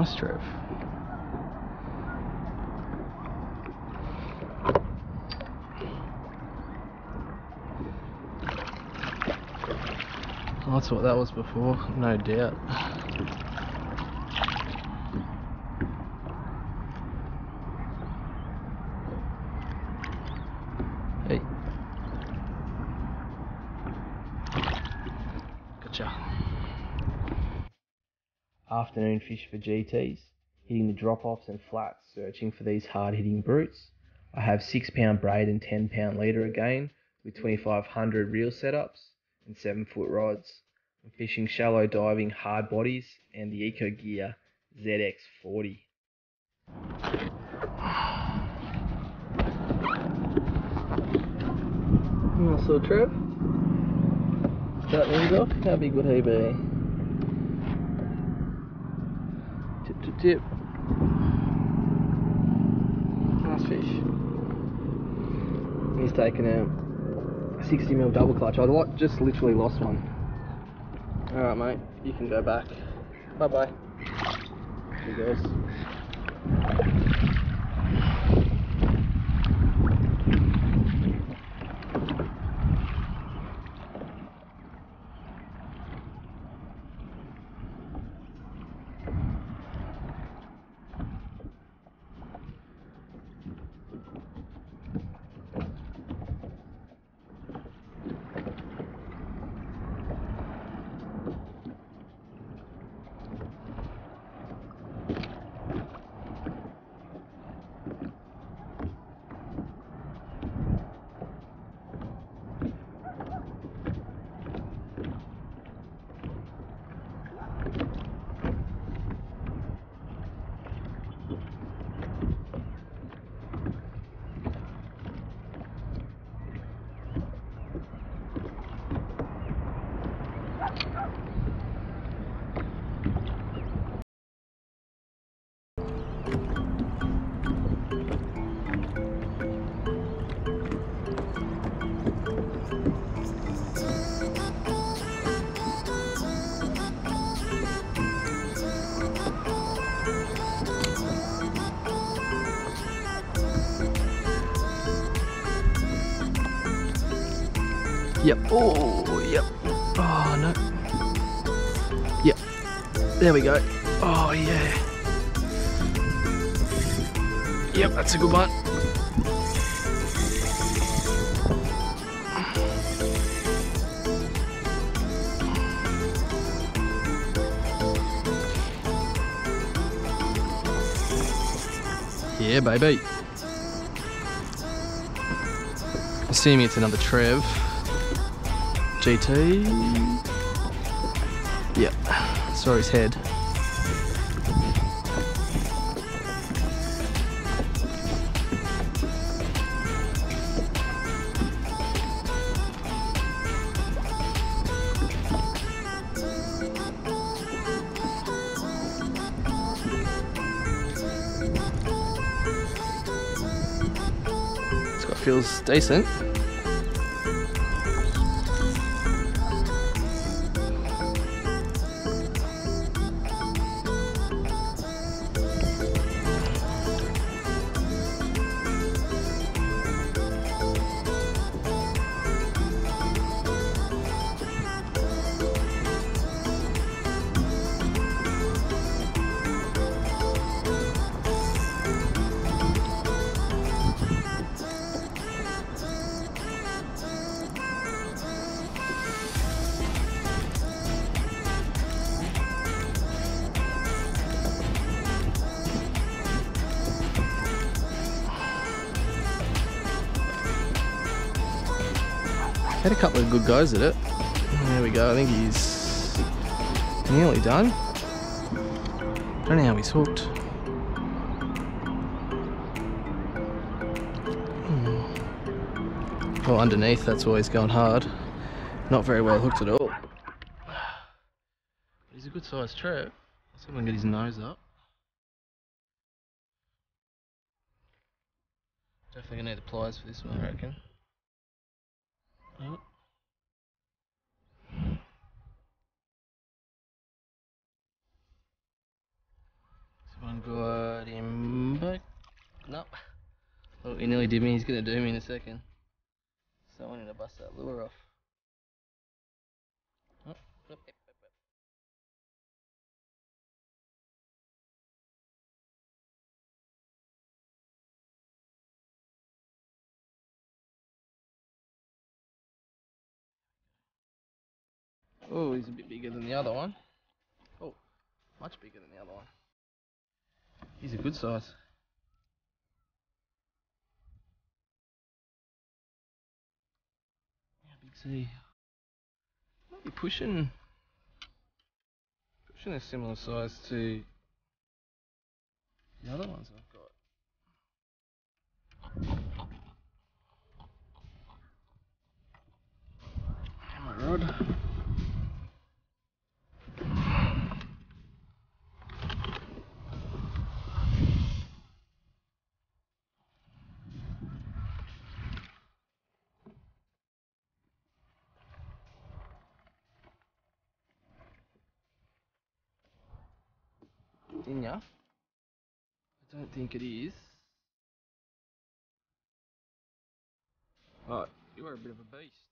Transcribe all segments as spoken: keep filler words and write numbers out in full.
Nice, Trev. That's what that was before, no doubt. Hey. Gotcha. Afternoon fish for G Ts, hitting the drop-offs and flats, searching for these hard-hitting brutes. I have six pound braid and ten pound leader again, with twenty-five hundred reel setups and seven foot rods. I'm fishing shallow diving hard bodies and the Ecogear Z X forty. Nice little Trev. That things off. How big would he be? Tip, tip, tip. Nice fish. He's taken a sixty mil double clutch. I just literally lost one. Alright mate, you can go back. Bye bye. Here he goes. Yep. Oh, yep. Oh, no. Yep. There we go. Oh, yeah. Yep, that's a good one. Yeah, baby. Assuming it's another Trev. G T. Yep. Saw his head. This guy feels decent. Had a couple of good goes at it. There we go, I think he's nearly done. Don't know how he's hooked. Hmm. Well, underneath that's always going hard. Not very well hooked at all. He's a good sized Trev. Let's see if I can get his nose up. Definitely gonna need the pliers for this one, I reckon. Oh. He nearly did me, he's gonna do me in a second. So I need to bust that lure off. Oh, yep, yep, yep, yep. Oh, he's a bit bigger than the other one. Oh, much bigger than the other one. He's a good size. How big's he? Might be pushing, pushing a similar size to the other ones I've got. Hammer rod. In ya? I don't think it is. Oh, you are a bit of a beast.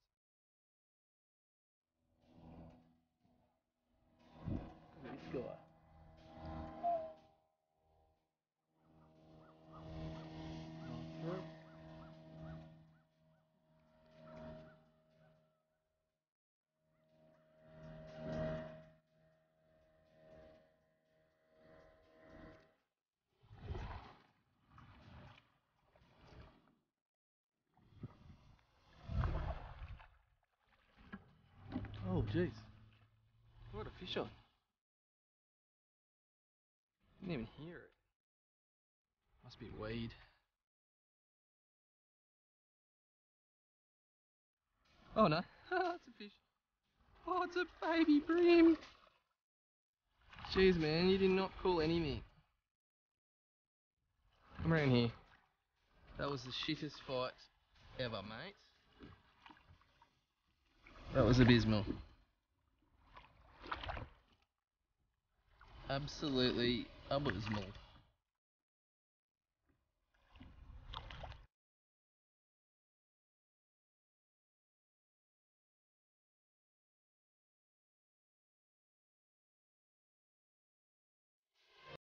Look at this guy. Oh, jeez. What a fish on. Didn't even hear it. Must be weed. Oh no, it's a fish. Oh, it's a baby bream. Jeez, man, you did not call anything. Come around here. That was the shittest fight ever, mate. That was abysmal. Absolutely abysmal.